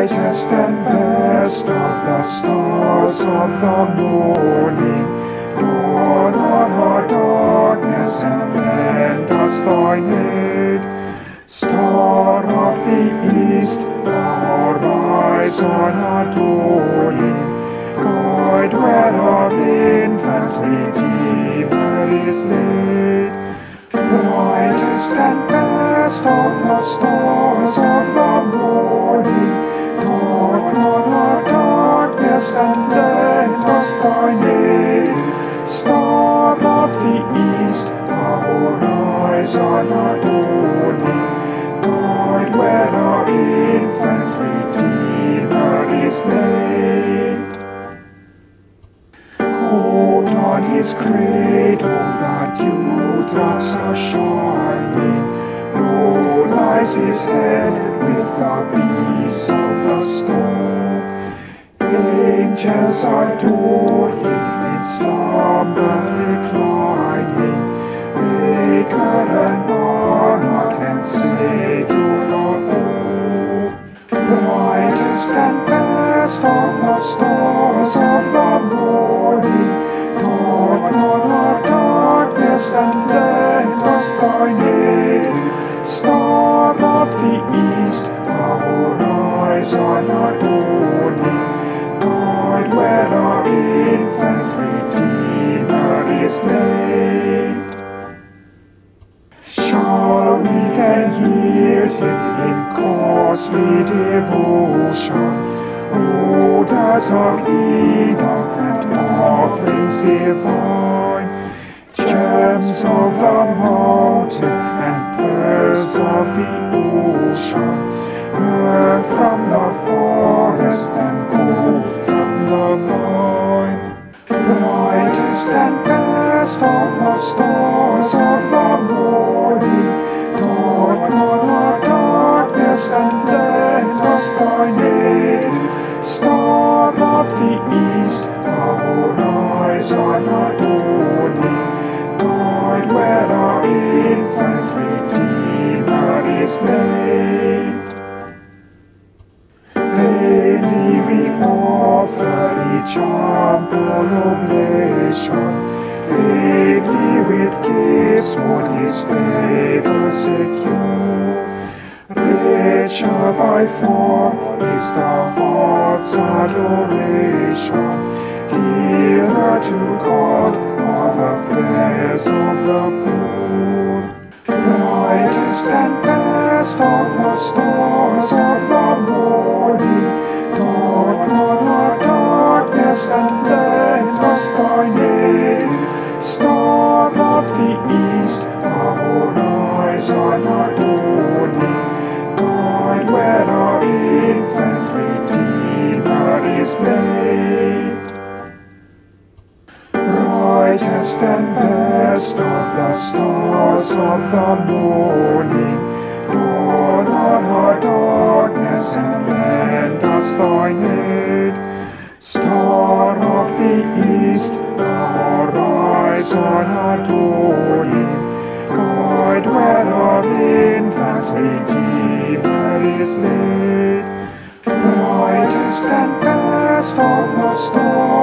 Brightest and best of the stars of the morning, dawn on our darkness and lend us thy aid. Star of the east, thou horizon adorning, guide where our infant Redeemer is laid. Brightest and best of the stars of the morning, dawn on our darkness and lend us thine aid. Star of the east, thou horizon adorning, guide where our infant Redeemer is laid. Cold on his cradle the dewdrops are shining, low lies his head with the peace of the storm. Angels adore him in slumber reclining, Maker and Monarch and Saviour of all. Brightest and best of the stars of the morning, dawn on our darkness and lend us thine aid. Star of the east, thou horizon adorning, guide where our infant Redeemer is laid. Shall we then yield him in costly devotion, odors of Eden and offerings divine, gems of the mountain and pearls of the ocean, earth from the forest and gold from the vine. Brightest and best of the stars of the morning, dawn on our darkness and lend us thine aid. Star of the east, thou horizon adorning, guide where our infant Redeemer is laid. Vainly we offer each humble oblation, vainly with gifts would his favour secure. Richer by far is the heart's adoration, dearer to God are the prayers of the poor. Brightest and best of the stars of the morning, dawn on our darkness and lend us thine aid. Star of the east, thou horizon adorning, guide where our infant Redeemer is laid. Brightest and best of the stars of the morning, dawn on our darkness and lend us thine aid. Star of the east, the horizon adorning, guide where our infant Redeemer is laid. Brightest and best of the stars